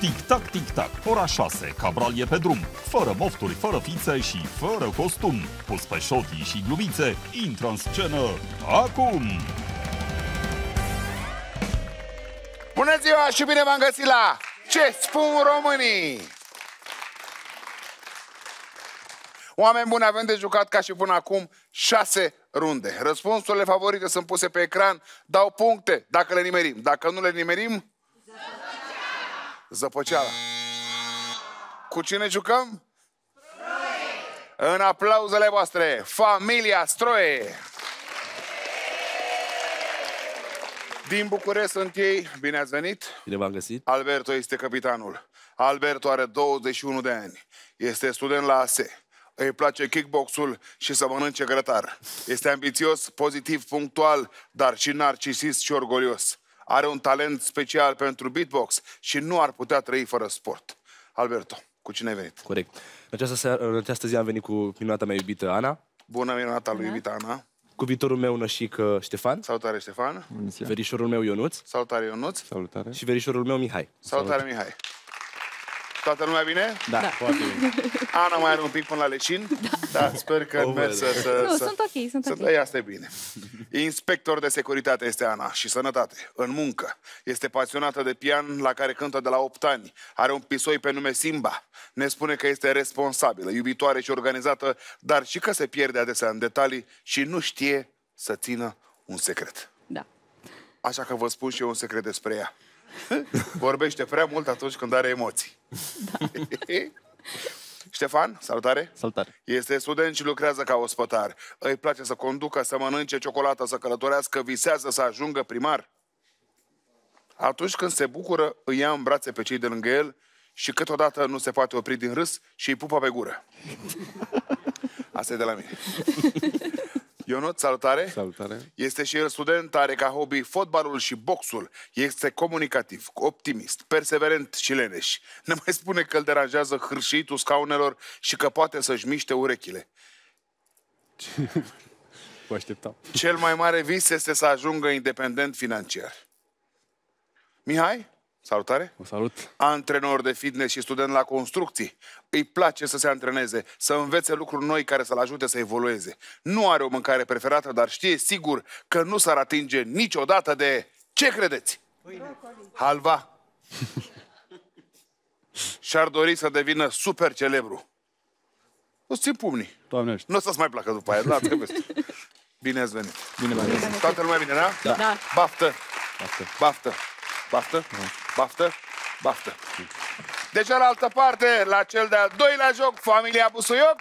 Tic-tac, tic-tac, ora 6, Cabral e pe drum. Fără mofturi, fără fițe și fără costum. Pus pe șotii și glumițe, intră în scenă acum! Bună ziua și bine v-am găsit la Ce spun românii! Oameni buni, avem de jucat ca și până acum 6 runde. Răspunsurile favorite sunt puse pe ecran, dau puncte dacă le nimerim. Dacă nu le nimerim... Zăpăceala. Cu cine jucăm? Stroie. În aplauzele voastre, familia Stroie. Din București sunt ei, bine ați venit. Bine v-am găsit. Alberto este capitanul. Alberto are 21 de ani. Este student la ASE. Îi place kickboxul și să mănânce grătar. Este ambițios, pozitiv, punctual, dar și narcisist și orgolios. Are un talent special pentru beatbox și nu ar putea trăi fără sport. Alberto, cu cine ai venit? Corect. În această zi am venit cu minunata mea iubită Ana. Bună, minunata lui iubita Ana. Cu viitorul meu nășic Ștefan. Salutare, Ștefan. Verișorul meu Ionuț. Salutare, Ionuț. Salutare. Și verișorul meu Mihai. Salutare, Mihai. Toată lumea bine? Da, foarte bine. Ana mai are un pic până la leșin. Da, sper că merg sunt ok, sunt ok. Asta e bine. Inspector de securitate este Ana și sănătate, în muncă. Este pasionată de pian la care cântă de la 8 ani. Are un pisoi pe nume Simba. Ne spune că este responsabilă, iubitoare și organizată, dar și că se pierde adesea în detalii și nu știe să țină un secret. Da. Așa că vă spun și eu un secret despre ea. Vorbește prea mult atunci când are emoții. Da. Ștefan, salutare. Salutare. Este student și lucrează ca ospătar. Îi place să conducă, să mănânce ciocolată, să călătorească, visează să ajungă primar. Atunci când se bucură, îi ia în brațe pe cei de lângă el și câteodată nu se poate opri din râs și îi pupă pe gură. Asta e de la mine. Ionut, salutare. Salutare. Este și el student, are ca hobby fotbalul și boxul. Este comunicativ, optimist, perseverent și leneș. Ne mai spune că îl deranjează hârșitul scaunelor și că poate să-și miște urechile. Vă așteptam. Cel mai mare vis este să ajungă independent financiar. Mihai, salutare. Vă salut. Antrenor de fitness și student la construcții. Îi place să se antreneze, să învețe lucruri noi care să-l ajute să evolueze. Nu are o mâncare preferată, dar știe sigur că nu s-ar atinge niciodată de... Ce credeți? Halva. Și-ar dori să devină super celebru. Îți țin pumnii. Doamne ajută. Nu o să-ți mai placă după aia, da, trebuie. Bine ați venit. Bine v-am găsit. Toată lumea bine, da? Da. Baftă. Baftă. Baftă. Baftă. Baftă. Baftă. De cealaltă parte, la cel de-al doilea joc, familia Busuioc.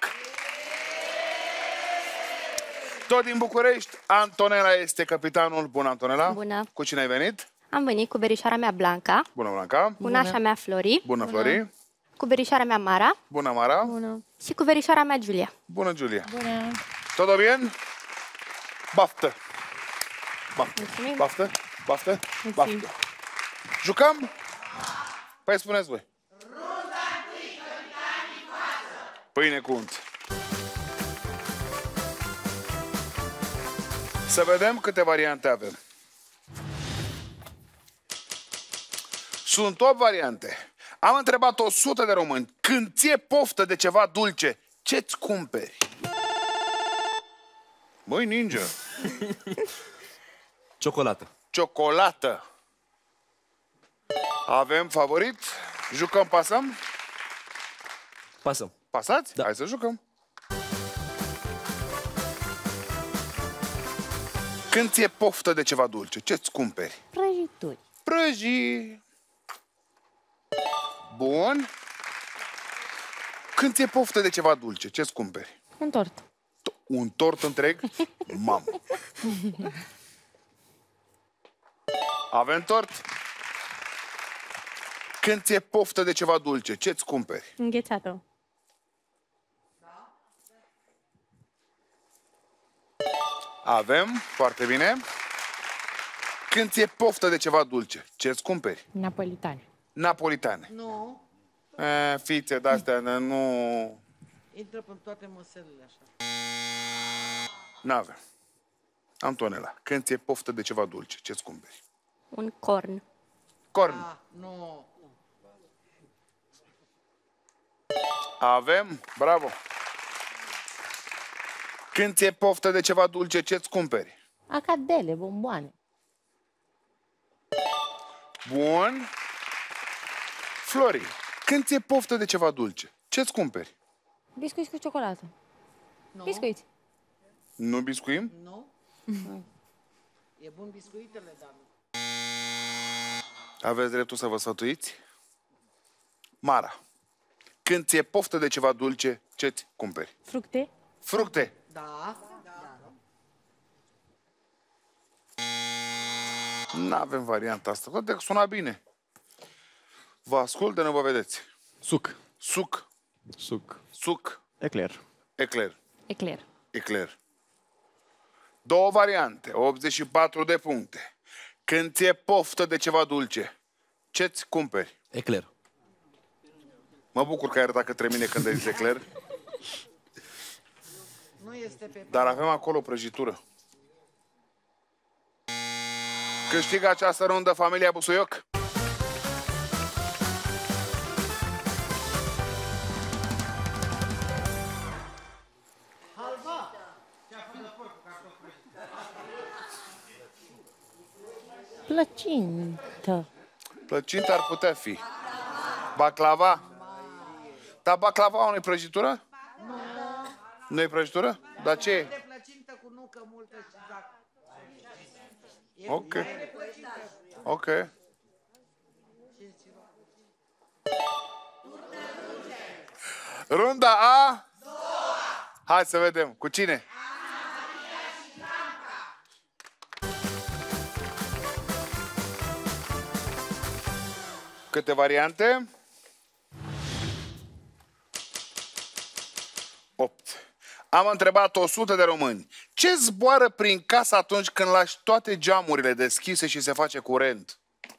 Tot din București, Antonela este capitanul. Bună, Antonela. Bună. Cu cine ai venit? Am venit cu verișoara mea Blanca, Bună, Blanca. bunașa mea Flori, Bună, Flori. cu verișoara mea Mara Bună, Mara. Bună. Și cu verișoara mea Giulia. Bună, Giulia. Bună. Todo bien? Baftă. Baftă. Mulțumim. Baftă. Baftă. Mulțumim. Baftă. Jucăm? Păi spuneți voi. Pâine cu unt. Să vedem câte variante avem. Sunt 8 variante. Am întrebat 100 de români. Când ție poftă de ceva dulce, ce-ți cumperi? Băi, ninja. Ciocolată. Ciocolată. Avem favorit? Jucăm, pasăm? Pasăm. Pasați? Da. Hai să jucăm. Când ți-e poftă de ceva dulce, ce-ți cumperi? Prăjituri. Prăjii. Bun. Când ți-e poftă de ceva dulce, ce-ți cumperi? Un tort. Un tort întreg? Mamă. Avem tort? Când ți-e poftă de ceva dulce, ce-ți cumperi? Înghețată. Avem, foarte bine. Când ți-e poftă de ceva dulce, ce-ți cumperi? Napolitane. Napolitane. Nu, Fițe de-astea, nu... intră pe toate măselele așa. N-avem. Antonela, când ți-e poftă de ceva dulce, ce-ți cumperi? Un corn. Corn. Nu. Avem? Bravo! Când ți-e poftă de ceva dulce, ce-ți cumperi? Acadele, bomboane. Bun. Flori, când ți-e poftă de ceva dulce, ce-ți cumperi? Biscuiți cu ciocolată. Biscuiți. Nu biscuim? Nu? E bun biscuitele, dar nu. Aveți dreptul să vă sfătuiți? Mara, când ți-e poftă de ceva dulce, ce-ți cumperi? Fructe. Fructe. Da. N-avem varianta asta, toate că suna bine. Vă ascult de nu vă vedeți. Suc. Suc. Suc. Suc. Ecler. Ecler. Ecler. Ecler. Două variante, 84 de puncte. Când ți-e poftă de ceva dulce, ce-ți cumperi? Ecler. Mă bucur că ai arătat către mine când ai zis ecler, Nu este pe... dar avem acolo o prăjitură. Câștigă această rundă familia Busuioc. Plăcintă. Plăcintă ar putea fi. Baclava. Dar baclava nu-i prăjitură? Nu-i prăjitură? Dar ce e? De plăcintă cu nucă multă și zac. Ok. Ok. Runda a? Hai să vedem. Cu cine? Câte variante? 8. Am întrebat 100 de români. Ce zboară prin casă atunci când lași toate geamurile deschise și se face curent?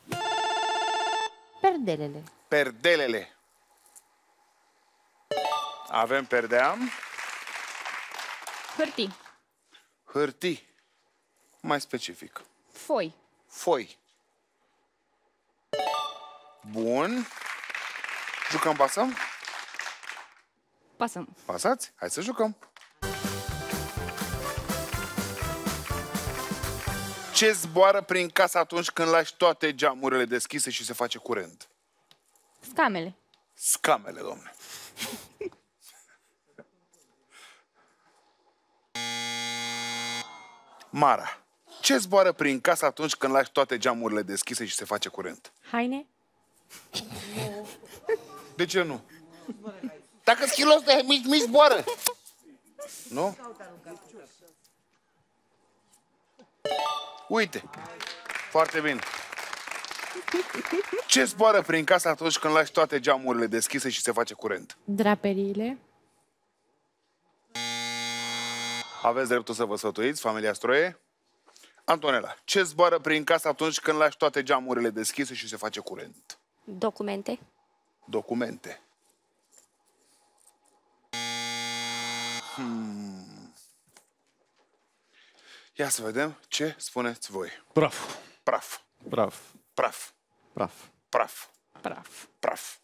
Perdelele. Perdelele. Avem perdea. Hârtii. Hârtii. Mai specific. Foi. Foi. Bun. Jucăm, pasăm? Pasăm. Pasați? Hai să jucăm. Ce zboară prin casă atunci când lași toate geamurile deschise și se face curent? Scamele. Scamele, domne. Mara, ce zboară prin casă atunci când lași toate geamurile deschise și se face curent? Haine. De ce nu? Dacă schilos de mici zboară. Nu? Uite. Foarte bine. Ce zboară prin casă atunci când lași toate geamurile deschise și se face curent? Draperiile. Aveți dreptul să vă sfătuiți, familia Stroie? Antonela, ce zboară prin casă atunci când lași toate geamurile deschise și se face curent? Documente. Documente. Ia să vedem ce spuneți voi. Praf. Praf. Praf. Praf. Praf. Praf. Praf. Praf.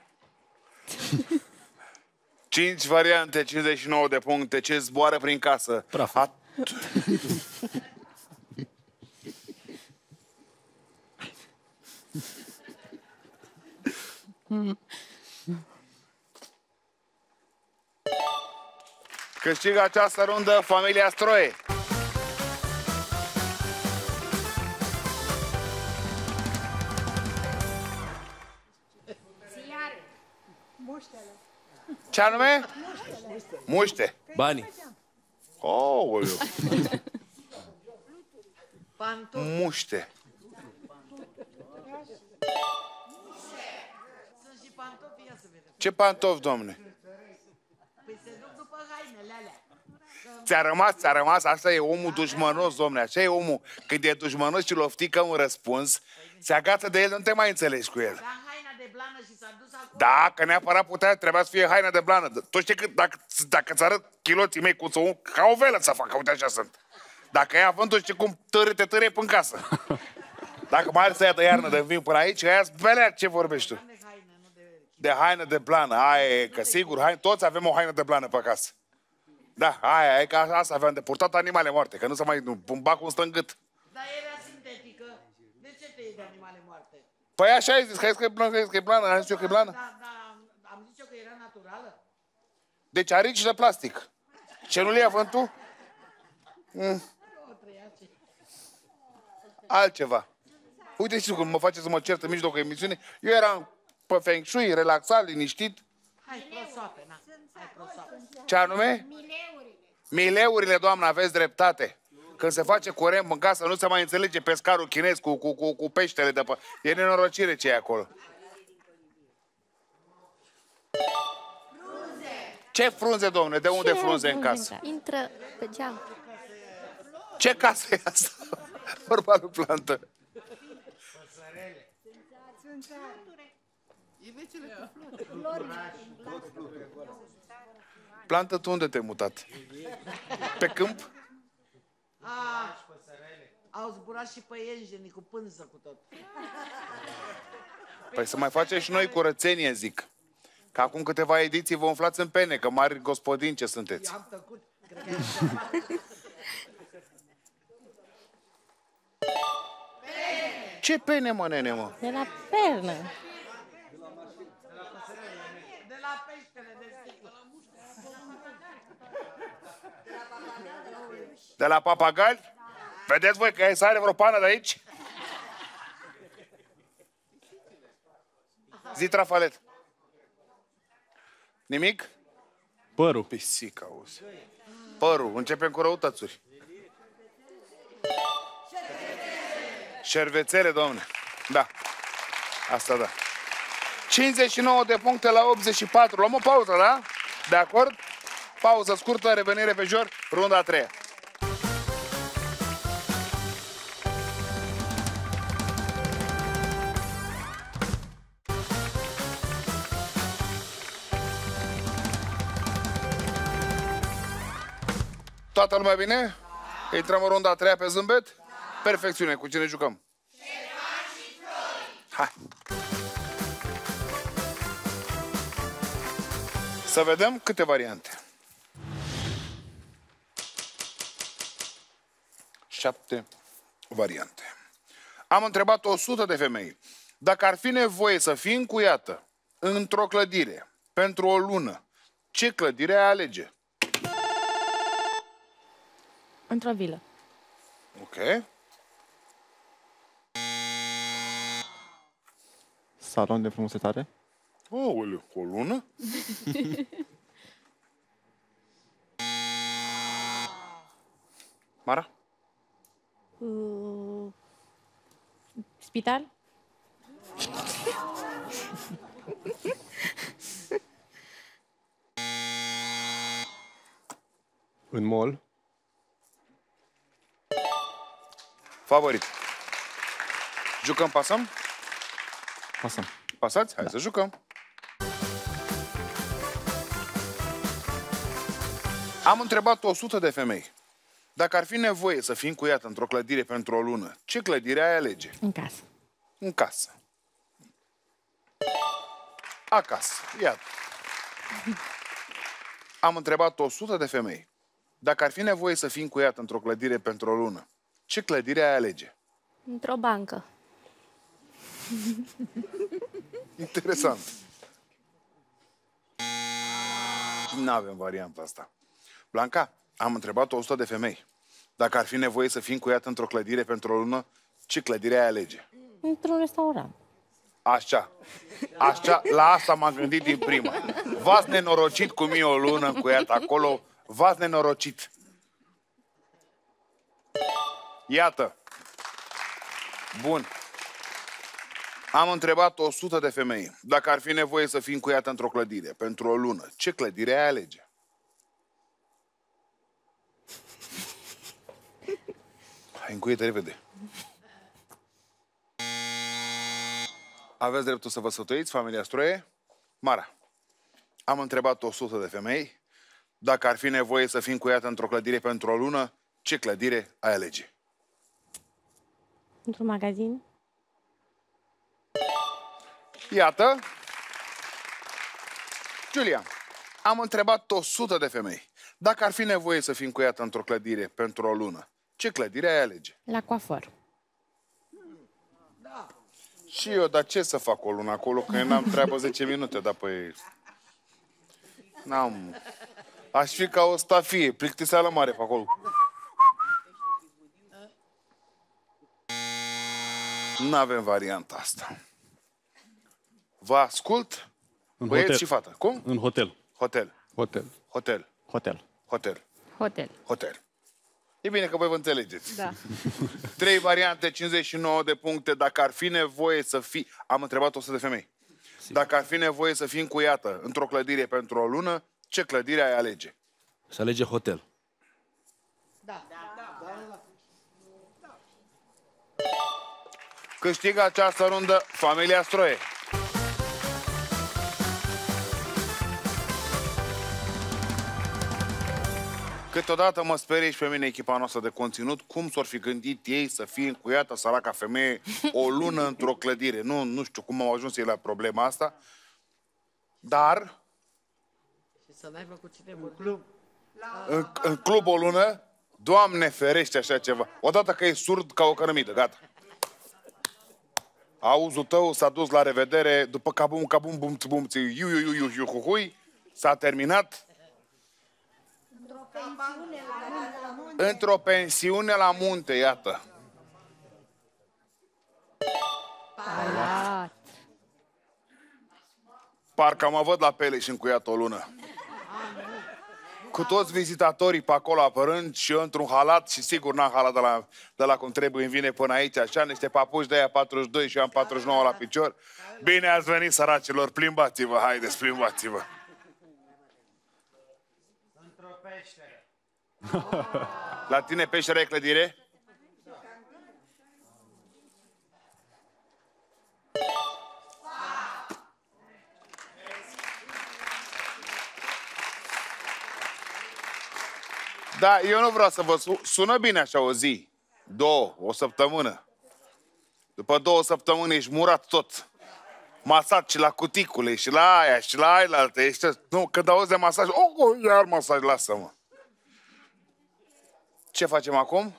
5 variante, 59 de puncte. Ce zboară prin casă? Praf. Câștigă această rundă familia Stroie. Ce anume? Muște. Banii. Oh, Pantofi. muște. Sunt și pantofi, ia să vedem. Ce pantofi, domne? Păi se duc după hainele alea. Ți-a rămas, asta e omul dușmănos, domne, așa e omul. Când e dușmănos și loftică un răspuns, se agață de el, nu te mai înțelegi cu el. Da haina de blană și s-a dus acolo. Da, că neapărat trebuia să fie haina de blană. Tu știi că dacă ți arăt chiloții mei cu ca o velă să facă, uite așa sunt. Dacă ia vântul, știi cum te târie până în casă. Dacă mai are să ia de iarnă de vin până aici, aia-s belea, ce vorbești tu? De haină, nu de De haină de plană. Aia e, că sigur, toți avem o haină de plană pe acasă. Da, aia e, că asta aveam de purtat animale moarte, că nu se mai bacul stă în gât. Dar era sintetică. De ce te iei de animale moarte? Păi așa ai zis, că ai zis că e plană, că e plană, ai zis eu că e plană. Am zis eu că era naturală. Deci arici de plastic. Ce nu le ia vântul? Altceva. Uite și cum mă face să mă cert în mijlocul emisiunii. Eu eram pe Feng Shui, relaxat, liniștit. Hai, prosoape, na. Hai, prosoape. Ce anume? Mileurile, doamnă, aveți dreptate. Când se face curent în casă, nu se mai înțelege pescarul chinez cu peștele de pe... E nenorocire ce e acolo. Ce frunze, domnule? De unde frunze în casă? Intră pe geam. Ce casă e asta? Vorba lui Plantă. Plantă, tu unde te-ai mutat? Pe câmp? Au zburat și păienjenii cu pânză cu tot. Păi să mai facem și noi curățenie, zic. Că acum câteva ediții vă umflați în pene, că mari gospodini ce sunteți. Am tăcut. Cred că e Ce pene, mă, nene, mă? De la pernă. de la peștele de sticlă. De la papagali? Vedeți voi că sare vreo pană de aici? Zi, Trafalet. Nimic? Părul. Pisica, auzi. Părul. Începem cu răutățuri. Șervețele, domne. Da. Asta da. 59 de puncte la 84. Luăm o pauză, da? De acord? Pauză scurtă, revenire pe jur, runda a treia. Toată lumea bine? Intrăm în runda a treia pe zâmbet? Perfecțiune. Cu cine jucăm? Hai. Să vedem câte variante. 7 variante. Am întrebat 100 de femei dacă ar fi nevoie să fii încuiată într-o clădire pentru o lună, ce clădire ai alege? Într-o vilă. Ok. Salon de frumusețare? Aoleu, o lună? Mara? Spital? În mall? Favorit. Jucăm, pasăm? Pasăm. Pasați? Hai să jucăm. Am întrebat 100 de femei dacă ar fi nevoie să fii încuiată într-o clădire pentru o lună, ce clădire ai alege? În casă. În casă. Acasă. Iată. Am întrebat 100 de femei dacă ar fi nevoie să fii încuiată într-o clădire pentru o lună, ce clădire ai alege? Într-o bancă. Interesant. Nu avem varianta asta. Blanca, am întrebat 100 de femei dacă ar fi nevoie să fii încuiată într-o clădire pentru o lună, ce clădire ai alege? Într-un restaurant. Așa. Așa, la asta m-am gândit din prima. V-ați nenorocit cu mine o lună încuiată acolo, v-ați nenorocit. Iată. Bun. Am întrebat 100 de femei dacă ar fi nevoie să fii încuiată într-o clădire pentru o lună, ce clădire ai alege? Hai, încuie-te repede. Aveți dreptul să vă sfătuiți, familia Stroie? Mara, am întrebat 100 de femei dacă ar fi nevoie să fii încuiată într-o clădire pentru o lună, ce clădire ai alege? Într-un magazin. Iată, Giulia, am întrebat 100 de femei. Dacă ar fi nevoie să fii încuiată într-o clădire pentru o lună, ce clădire ai alege? La coafor. Și eu, dar ce să fac o lună acolo, că eu n-am treabă 10 minute, dar păi... N-am... Aș fi ca o stafie, plictiseală mare pe acolo. N-avem varianta asta. Vă ascult? Băieți și fată. Cum? În hotel. Hotel. Hotel. Hotel. Hotel. Hotel. Hotel. Hotel. E bine că voi vă înțelegeți. Da. 3 variante, 59 de puncte. Dacă ar fi nevoie să fii... Am întrebat 100 de femei. Dacă ar fi nevoie să fii încuiată într-o clădire pentru o lună, ce clădire ai alege? Să alege hotel. Câștigă această rundă familia Stroie. Câteodată mă sperie și pe mine echipa noastră de conținut cum s-or fi gândit ei să fie încuiată săraca femeie o lună într-o clădire. Nu știu cum au ajuns ei la problema asta, dar Și să n-aibă cu cine în club. în club o lună, Doamne ferește așa ceva. Odată că e surd ca o cărămidă, gata. Auzul tău s-a dus la revedere, după cabum, cabum, bum, bum, iu, iu, iu, iu, iu, hu, hui, s-a terminat. Într-o pensiune la munte, iată. Palat. Parcă mă văd la Pele și încuiat o lună. Cu toți vizitatorii pe acolo apărând și eu într-un halat și sigur n-am halat de la cum trebuie, îmi vine până aici, așa, niște papuși de aia 42 și eu am 49 la picior. Bine ați venit, săracilor, plimbați-vă, haideți, plimbați-vă. Într-o peșteră. La tine peștera e clădire? Da, eu nu vreau să vă sună bine așa o zi, 2, o săptămână. După 2 săptămâni ești murat tot. Masaj și la cuticule, și la aia, și la ailaltă. Ești... Nu, când auzi de masaj, iar masaj, lasă-mă. Ce facem acum?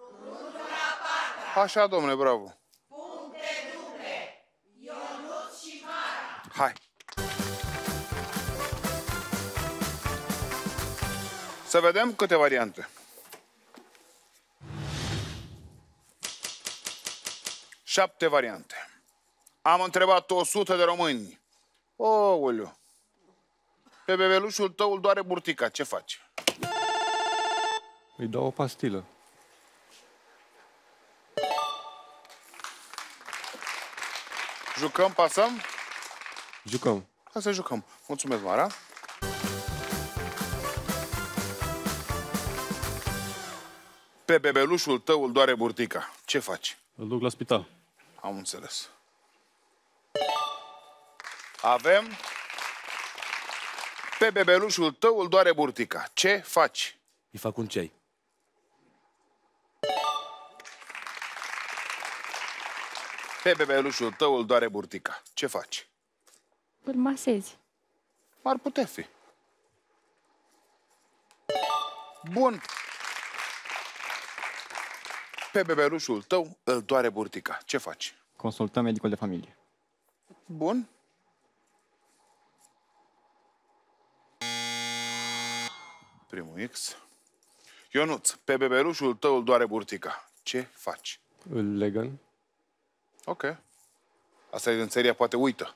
Așa, domnule, bravo. Puncte duble, Ionuț și Mara. Hai. Să vedem câte variante. 7 variante. Am întrebat 100 de români. Ouleu. Pe bebelușul tău îl doare burtica. Ce faci? Îi dau o pastilă. Jucăm, pasăm? Jucăm. Hai să jucăm. Mulțumesc, Mara. Pe bebelușul tău îl doare burtica. Ce faci? Îl duc la spital. Am înțeles. Avem... Pe bebelușul tău îl doare burtica. Ce faci? Îi fac un ceai. Pe bebelușul tău îl doare burtica. Ce faci? Îl masezi. Ar putea fi. Bun. Pe bebelușul tău îl doare burtica. Ce faci? Consultăm medicul de familie. Bun. Primul X. Ionuț, pe bebelușul tău îl doare burtica. Ce faci? Îl legăm. Ok. Asta e în seria poate uită.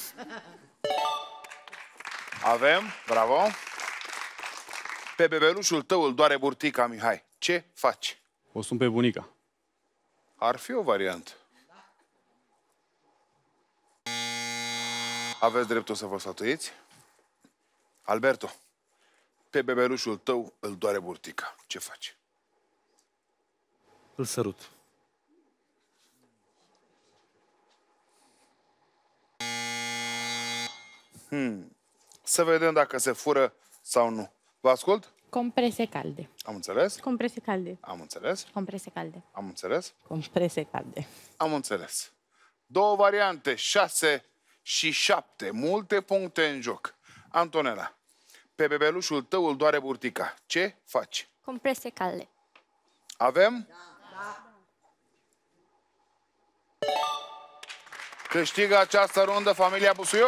Avem, bravo. Pe bebelușul tău îl doare burtica, Mihai. Ce faci? O sun pe bunica. Ar fi o variantă. Aveți dreptul să vă sfătuiți? Alberto, pe bebelușul tău îl doare burtica. Ce faci? Îl sărut. Să vedem dacă se fură sau nu. Vă ascult? Comprese calde. Am înțeles? Comprese calde. Am înțeles? Comprese calde. Am înțeles? Comprese calde. Am înțeles. 2 variante, 6 și 7. Multe puncte în joc. Antonela, pe bebelușul tău îl doare burtica. Ce faci? Comprese calde. Avem? Câștigă această rundă familia Busuioc?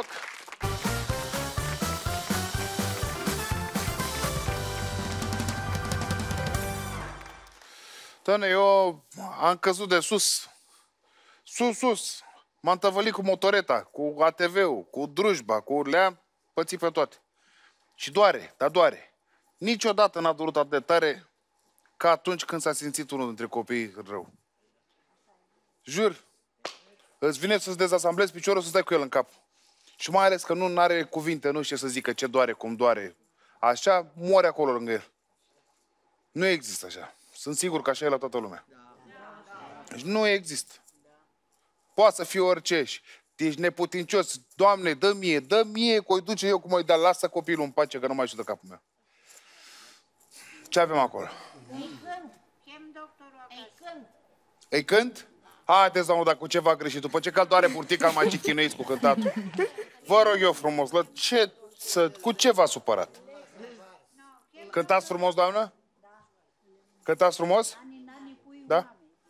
Tăne, eu am căzut de sus. Sus. M-am tăvălit cu motoreta, cu ATV-ul, cu drujba, le-am pățit pe toate. Și doare, dar doare. Niciodată n-a durut atât de tare ca atunci când s-a simțit unul dintre copiii rău. Jur, îți vine să-ți dezasamblezi piciorul, să stai cu el în cap. Și mai ales că nu are cuvinte, nu știe să zică ce doare, cum doare. Așa, moare acolo lângă el. Nu există așa. Sunt sigur că așa e la toată lumea. Deci nu există. Poate să fie orice. Ești neputincios. Doamne, dă mie, că o duce eu cum o-i dea. Lasă copilul în pace, că nu mai ajută capul meu. Ce avem acolo? Îi cânt. Chem doctorul acasă. Îi cânt? Haideți, doamnă, dacă cu ceva greșit. După ce doare burtica, mai și chinuiți cu cântatul. Vă rog eu frumos, cu ce v-a supărat? Cântați frumos, doamnă? Cântați frumos? Da?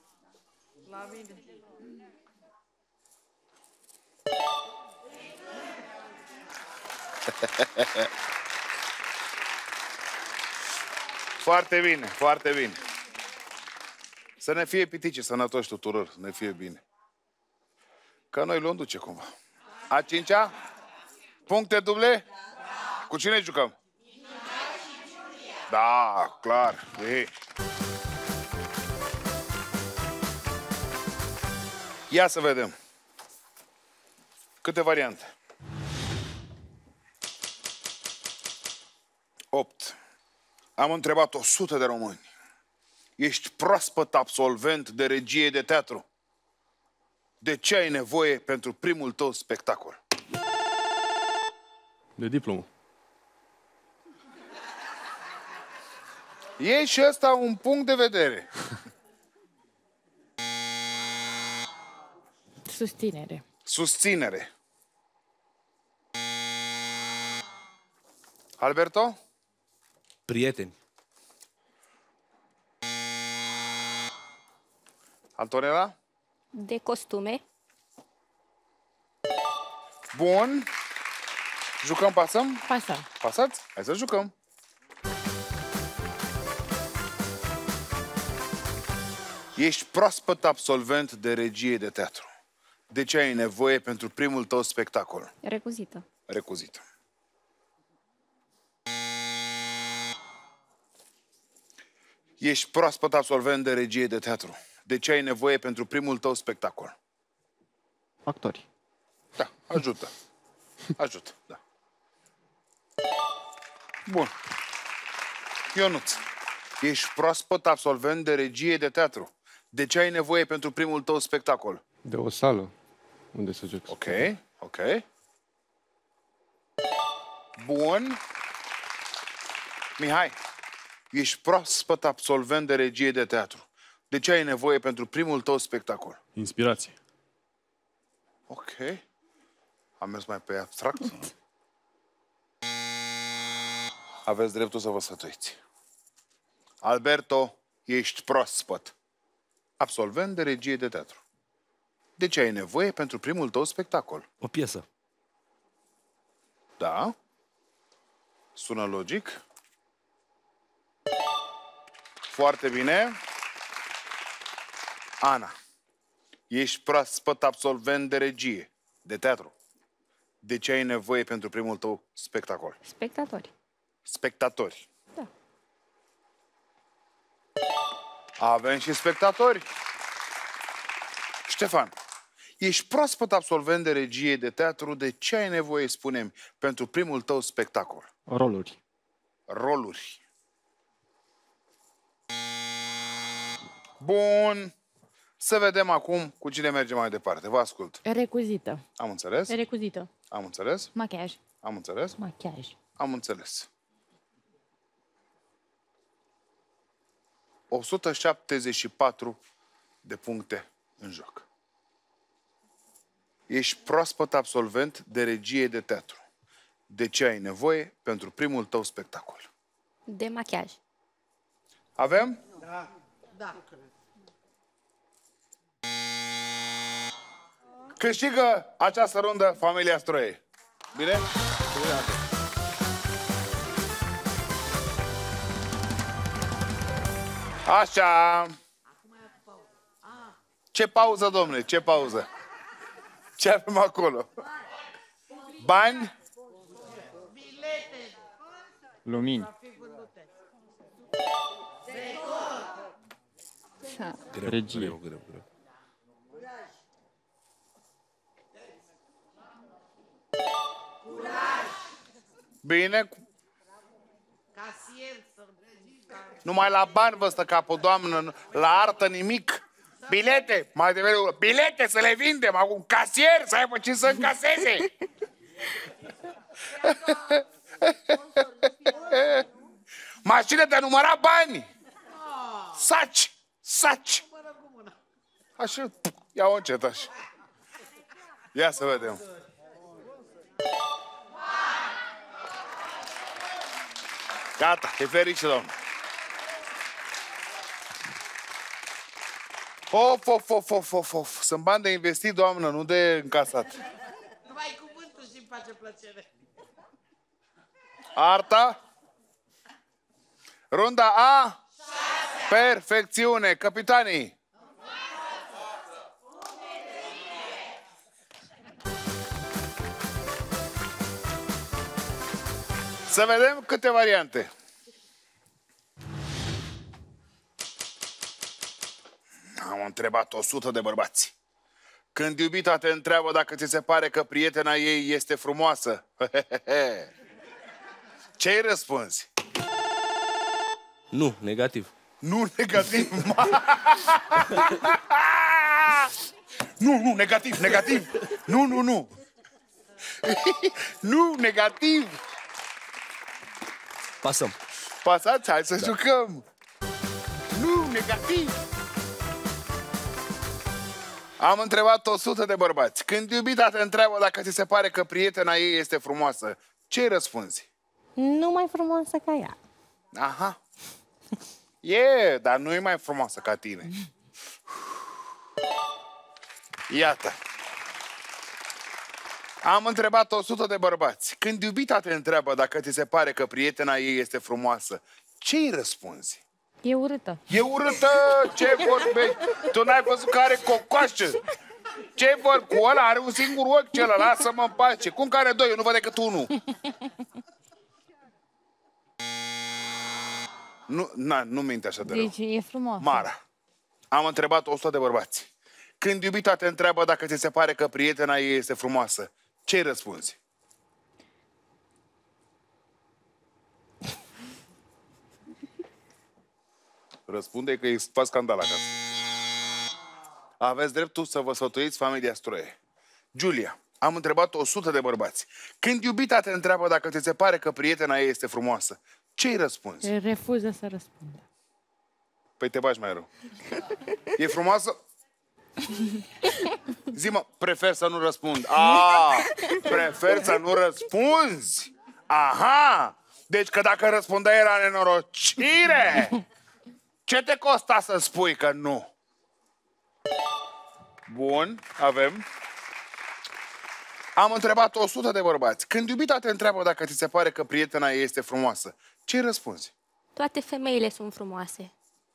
Foarte bine, foarte bine. Să ne fie pitici sănătoși tuturor, să ne fie bine. Că noi luăm duce cumva. A cincea? Puncte duble? Da. Cu cine jucăm? Da, clar. Ei. Ia să vedem. Câte variante? 8. Am întrebat 100 de români. Ești proaspăt absolvent de regie de teatru. De ce ai nevoie pentru primul tău spectacol? De diplomă. E și ăsta un punct de vedere. Susținere. Susținere. Alberto? Prieteni. Antonella? De costume. Bun. Jucăm, pasăm? Pasăm. Pasați? Hai să jucăm. Ești proaspăt absolvent de regie de teatru. De ce ai nevoie pentru primul tău spectacol? Recuzită. Recuzită. Ești proaspăt absolvent de regie de teatru. De ce ai nevoie pentru primul tău spectacol? Actori. Da, ajută. Ajută, da. Bun. Ionuț, ești proaspăt absolvent de regie de teatru. De ce ai nevoie pentru primul tău spectacol? De o sală unde să joc. Ok, ok. Bun. Mihai, ești proaspăt absolvent de regie de teatru. De ce ai nevoie pentru primul tău spectacol? Inspirație. Ok. Am mers mai pe abstract. Aveți dreptul să vă sfătuiți. Alberto, ești proaspăt absolvent de regie de teatru. De ce ai nevoie pentru primul tău spectacol? O piesă. Da. Sună logic. Foarte bine. Ana, ești proaspăt absolvent de regie, de teatru. De ce ai nevoie pentru primul tău spectacol? Spectatori. Spectatori. Da. Avem și spectatori. Ștefan, ești proaspăt absolvent de regie de teatru. De ce ai nevoie, spune-mi, pentru primul tău spectacol? Roluri. Roluri. Bun. Să vedem acum cu cine mergem mai departe. Vă ascult. Recuzită. Am înțeles? Recuzită. Am înțeles? Machiaj. Am înțeles? Machiaj. Am înțeles. 174 de puncte în joc. Ești proaspăt absolvent de regie de teatru. De ce ai nevoie pentru primul tău spectacol? De machiaj. Avem? Da. Câștigă această rundă familia Stroie. Bine? Așa. Ce pauză, domnule? Ce pauză? Ce avem acolo? Bani? Lumini. Regie. Greu. Bine. Casier. Numai la bani vă stă capul, doamnă. La artă nimic. Bilete. Mai devreme. Bilete să le vindem. Acum casier să aibă ce să încaseze. Mașină de numărat bani. Saci. Așa. Ia-o încet așa. Ia să vedem. Gata, e fericit, domnule. Of. Sunt bani de investit, doamnă, nu de încasat. Numai cuvântul și-mi face plăcere. Arta. Runda A. Perfecțiune. Capitanii. Să vedem câte variante. Am întrebat 100 de bărbați. Când iubita te întreabă dacă ți se pare că prietena ei este frumoasă, ce-i răspunzi? Nu, negativ. Nu negativ. Nu, negativ. Nu. Nu, negativ. Pasăm. Pasați, hai să jucăm. Nu, negativ. Am întrebat 100 de bărbați. Când iubita te întreabă dacă ți se pare că prietena ei este frumoasă, ce răspunzi? Nu mai frumoasă ca ea. Aha. E, dar nu e mai frumoasă ca tine. Iată. Am întrebat 100 de bărbați. Când iubita te întreabă dacă ți se pare că prietena ei este frumoasă, ce-i răspunzi? E urâtă. E urâtă! Ce vorbești? Tu n-ai văzut că are cocoașă? Ce vor cu ăla? Are un singur ochi celălalt. Lasă-mă în pace. Cum că are doi? Eu nu văd decât unul. Nu minte așa de rău. Deci e frumoasă. Mara. Am întrebat 100 de bărbați. Când iubita te întreabă dacă ți se pare că prietena ei este frumoasă, ce-i răspunzi? Răspunde că îi faci scandal acasă. Aveți dreptul să vă sfătuiți familia Stroie. Giulia, am întrebat 100 de bărbați. Când iubita te întreabă dacă ți se pare că prietena ei este frumoasă, ce-i răspunzi? Refuză să răspundă. Păi te bagi mai rău. E frumoasă? Zi-mă, prefer să nu răspund. Prefer să nu răspunzi. Aha! Deci că dacă răspundeai era nenorocire. Ce te costa să spui că nu? Bun, avem. Am întrebat 100 de bărbați. Când iubita te întreabă dacă ți se pare că prietena ei este frumoasă, ce răspunzi? Toate femeile sunt frumoase.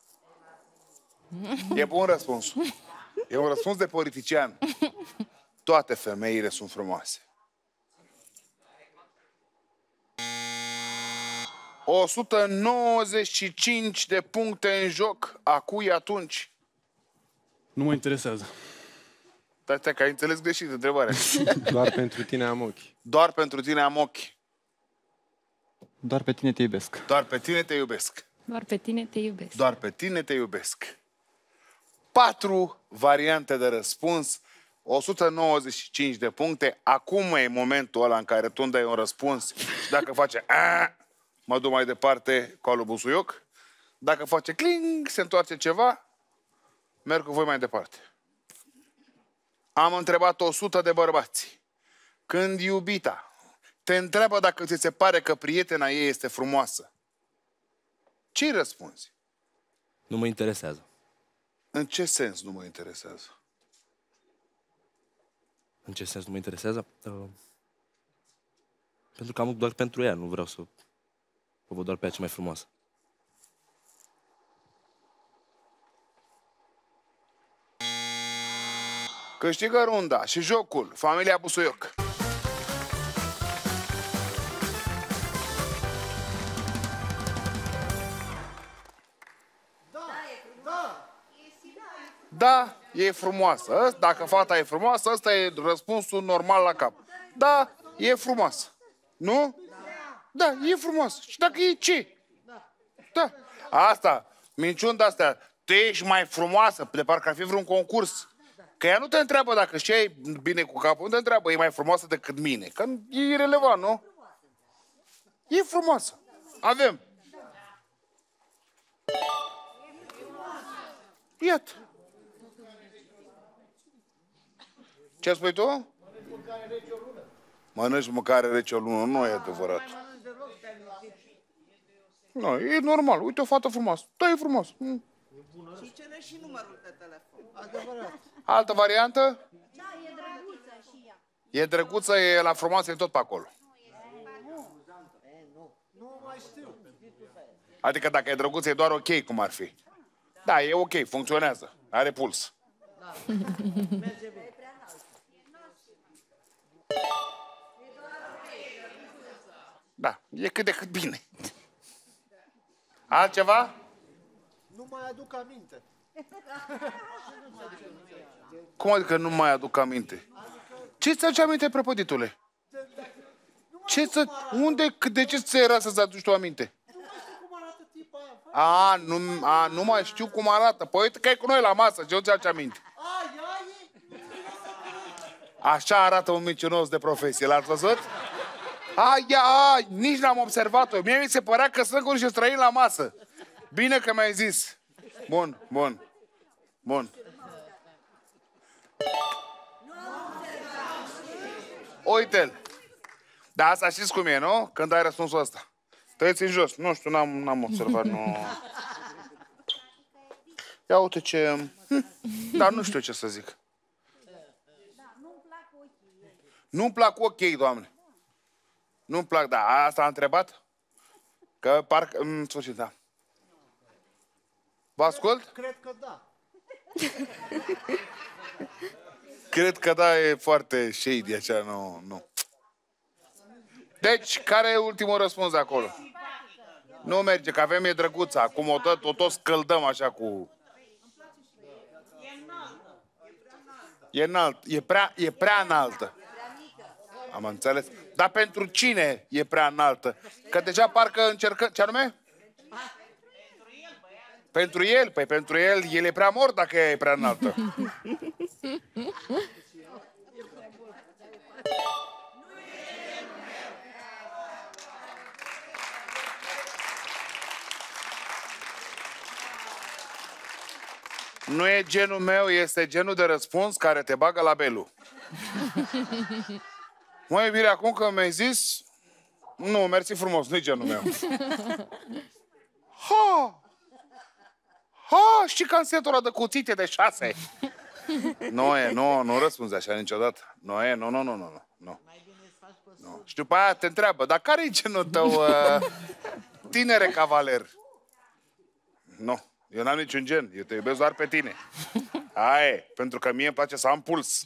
E bun răspuns. E un răspuns de politician. Toate femeile sunt frumoase. 195 de puncte în joc. A cui atunci? Nu mă interesează. Stai că ai înțeles greșit întrebarea. Doar pentru tine am ochi. Doar pentru tine am ochi. Doar pe tine te iubesc. Doar pe tine te iubesc. Doar pe tine te iubesc. Doar pe tine te iubesc. 4 variante de răspuns, 195 de puncte. Acum e momentul ăla în care tu îmi dai un răspuns și dacă face mă duc mai departe cu alu busuioc. Dacă face cling, se întoarce ceva, merg cu voi mai departe. Am întrebat 100 de bărbați. Când iubita te întreabă dacă ți se pare că prietena ei este frumoasă. Ce-i răspunzi? Nu mă interesează. În ce sens nu mă interesează? În ce sens nu mă interesează? Pentru că am doar pentru ea, nu vreau să o văd doar pe ea cea mai frumoasă. Câștigă runda și jocul familia Busuioc. Da, e frumoasă. Dacă fata e frumoasă, ăsta e răspunsul normal la cap. Da, e frumoasă. Nu? Da, e frumoasă. Și dacă e ce? Da. Asta, minciuni de-astea. Tu ești mai frumoasă, de parcă ar fi vreun concurs. Că ea nu te întreabă dacă știi bine cu capul, nu te întreabă, e mai frumoasă decât mine. Că e irelevant, nu? E frumoasă. Avem. Iată. Ce spui tu? Mănânci mâncare rece o lună. Nu e adevărat. Nu, e normal. Uite o fată frumoasă. Da, e frumoasă. Și cere și numărul de telefon. Adevărat. Altă variantă? Da, e drăguță și ea. E drăguță, e la frumoasă, e tot pe acolo. Nu mai știu. Adică dacă e drăguță, e doar ok, cum ar fi. Da, e ok, funcționează. Are puls. Merge bine. Da, e cât de cât bine. Altceva? Nu mai aduc aminte. Cum adică nu mai aduc aminte? Ce-ți aduce aminte, prăpăditule? De ce ți era să-ți aduci tu aminte? Nu mai știu cum arată. Păi uite că e cu noi la masă, ce nu ți aduce aminte? Așa arată un mincinos de profesie, l-ați văzut? Nici n-am observat-o. Mie mi se părea că sunt cu niște străini la masă. Bine că mi-ai zis. Bun. Uite-l. Da, asta știți cum e, nu? Când ai răspunsul ăsta. Tăieți în jos. Nu știu, n-am observat, nu. Ia uite ce... Dar nu știu ce să zic. Nu-mi plac ochii, Doamne. Nu-mi plac, da. Asta a întrebat? Că parcă... În sfârșit, da. Vă ascult? Cred că da. Cred că da, e foarte shady așa, nu. Deci, care e ultimul răspuns de acolo? Nu merge, că avem e drăguța. Acum o tot scăldăm așa cu... E înalt. E prea înaltă. Am înțeles. Dar pentru cine e prea înaltă? Că deja parcă încercăm... Ce anume? Pentru el? Păi pentru el e prea mort dacă e prea înaltă. Nu e genul meu, este genul de răspuns care te bagă la belu. Mă, iubire, acum că mi-ai zis... Nu, mersi frumos, nu-i genul meu. Știi că în setul ăla de cuțite de 6. Nu răspunzi așa niciodată. Nu. Și după aia te întreabă, dar care e genul tău, tinere cavaler? Nu, eu n-am niciun gen, eu te iubesc doar pe tine. Pentru că mie îmi place să am puls.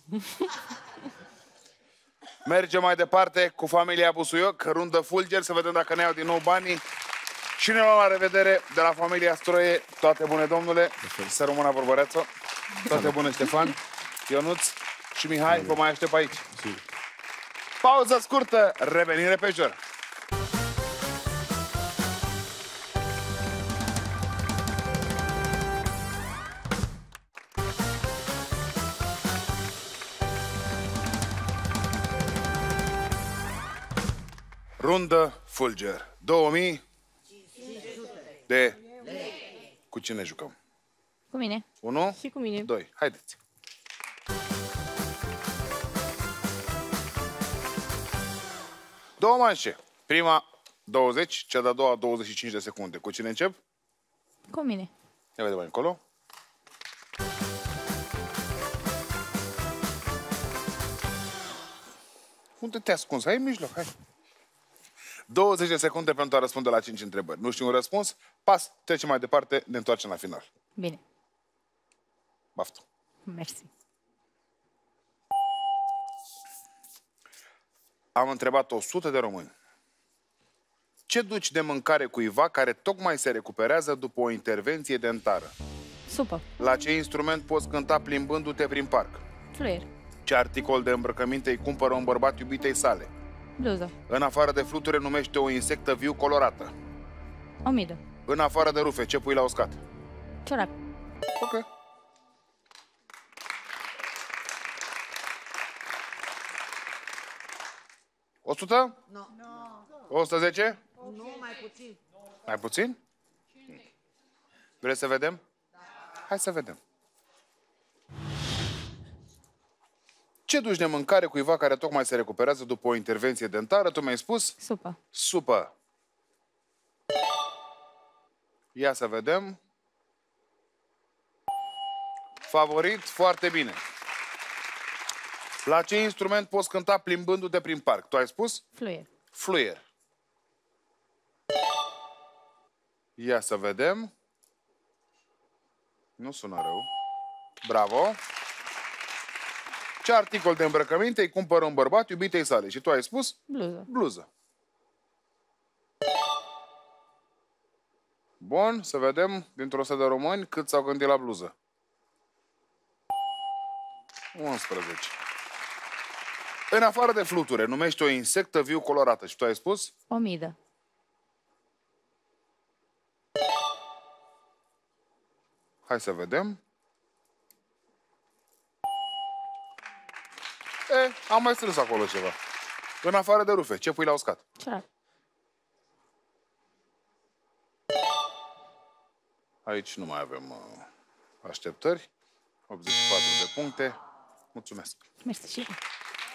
Mergem mai departe cu familia Busuioc, rundă fulger, să vedem dacă ne iau din nou banii. Și ne luăm la revedere de la familia Stroie. Toate bune, domnule. Să rămână vorbăreață. Toate bune, Ștefan, Ionuț și Mihai. Vă mai aștept aici. Pauză scurtă, revenim repejor. Rundă fulger. 2000 de... Cu cine jucăm? Cu mine. 1 și cu mine. 2. Haideți. Două manșe. Prima 20, cea de-a doua 25 de secunde. Cu cine încep? Cu mine. Ia vedem mai încolo. Unde te-ai ascuns? Hai în mijloc, hai. 20 de secunde pentru a răspunde la 5 întrebări. Nu știu un răspuns? Pas, trecem mai departe, ne întoarcem la final. Bine. Baftă. Mersi. Am întrebat 100 de români. Ce duci de mâncare cuiva care tocmai se recuperează după o intervenție dentară? Supă. La ce instrument poți cânta plimbându-te prin parc? Fluier. Ce articol de îmbrăcăminte îi cumpără un bărbat iubitei sale? Bluză. În afară de fluture numește o insectă viu colorată. Omidă. În afară de rufe, ce pui la uscat? Ciorap. Ok. $100? Nu. 110? Nu, mai puțin. Mai puțin? Vreți să vedem? Hai să vedem. Ce duci de mâncare cuiva care tocmai se recuperează după o intervenție dentară? Tu mi-ai spus? Supă. Supă. Ia să vedem. Favorit, foarte bine. La ce instrument poți cânta plimbându-te prin parc? Tu ai spus? Fluier. Fluier. Ia să vedem. Nu sună rău. Bravo. Ce articol de îmbrăcăminte îi cumpără un bărbat iubitei sale? Și tu ai spus? Bluză. Bluză. Bun, să vedem dintr-o 100 de români cât s-au gândit la bluză. 11. În afară de fluture, numește o insectă viu colorată. Și tu ai spus? Omidă. Hai să vedem. Am mai strâns acolo ceva. În afară de rufe, ce pui la uscat? Ciorap. Aici nu mai avem așteptări. 84 de puncte. Mulțumesc. Mersi și eu.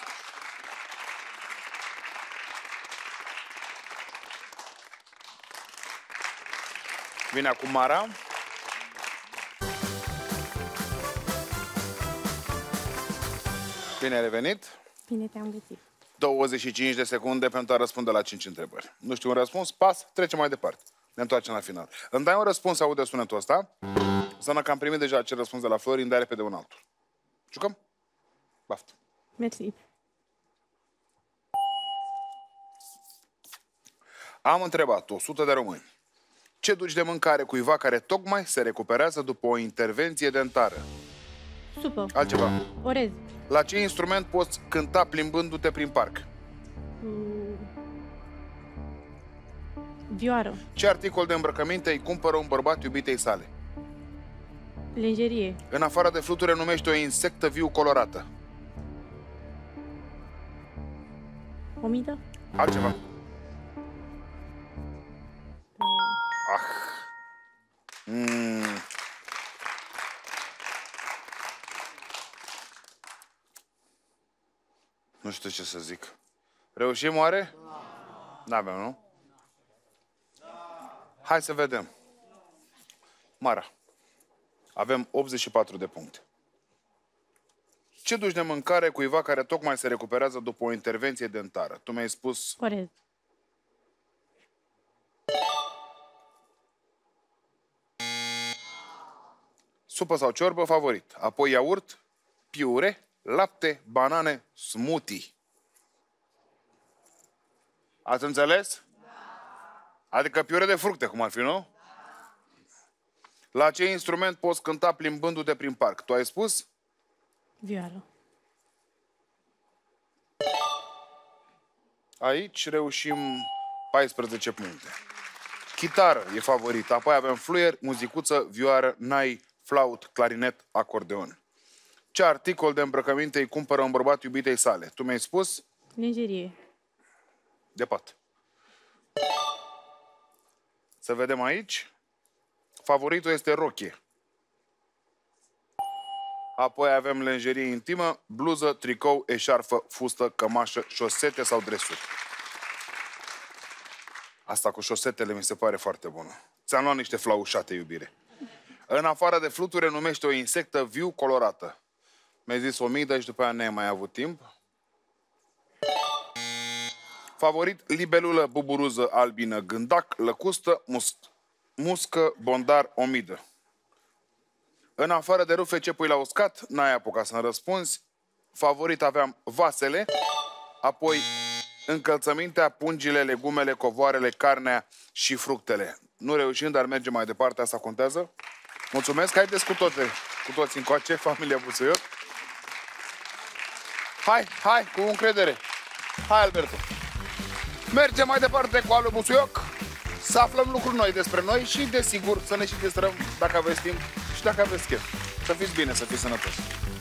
Vine acum Mara. Bine ai revenit. Bine te-am găsit. 25 de secunde pentru a răspunde la 5 întrebări. Nu știu un răspuns? Pas, trecem mai departe. Ne întoarcem la final. Îmi dai un răspuns, aude sunetul ăsta. Înseamnă că am primit deja acel răspuns de la Florin, dai repede un altul. Jucăm? Baftă. Mersi. Am întrebat 100 de români. Ce duci de mâncare cuiva care tocmai se recuperează după o intervenție dentară? Supă. Altceva. Orez. La ce instrument poți cânta plimbându-te prin parc? Vioară. Ce articol de îmbrăcăminte îi cumpără un bărbat iubitei sale? Lenjerie. În afară de fluture numește o insectă viu colorată. Omidă. Altceva. Ah. Nu știu ce să zic. Reușim oare? N-avem, nu? Hai să vedem. Mara. Avem 84 de puncte. Ce duci de mâncare cuiva care tocmai se recuperează după o intervenție dentară? Tu mi-ai spus... Orez. Supă sau ciorbă, favorit. Apoi iaurt, piure, lapte, banane, smoothie. Ați înțeles? Adică piure de fructe, cum ar fi, nu? La ce instrument poți cânta plimbându-te prin parc? Tu ai spus? Vioară. Aici reușim 14 puncte. Chitară e favorită. Apoi avem fluier, muzicuță, vioară, nai, flaut, clarinet, acordeon. Ce articol de îmbrăcăminte îi cumpără un bărbat iubitei sale? Tu mi-ai spus? Lenjerie. De pat. Să vedem aici. Favoritul este rochie. Apoi avem lenjerie intimă, bluză, tricou, eșarfă, fustă, cămașă, șosete sau dresuri. Asta cu șosetele mi se pare foarte bună. Ți-am luat niște flaușate, iubire. În afară de fluture, numește o insectă viu colorată. Mi-ai zis omidă și după aia n-ai mai avut timp. Favorit, libelulă, buburuză, albină, gândac, lăcustă, muscă, bondar, omidă. În afară de rufe, ce pui la uscat? N-ai apucat să-mi răspunzi. Favorit aveam vasele, apoi încălțămintea, pungile, legumele, covoarele, carnea și fructele. Nu reușim, dar mergem mai departe, asta contează. Mulțumesc, haideți cu toți încoace, familia Busuioc. Hai, cu încredere. Hai, Alberto. Mergem mai departe cu Alu Busuioc, să aflăm lucruri noi despre noi și, desigur, să ne și distrăm dacă aveți timp și dacă aveți chef. Să fiți bine, să fiți sănătoși.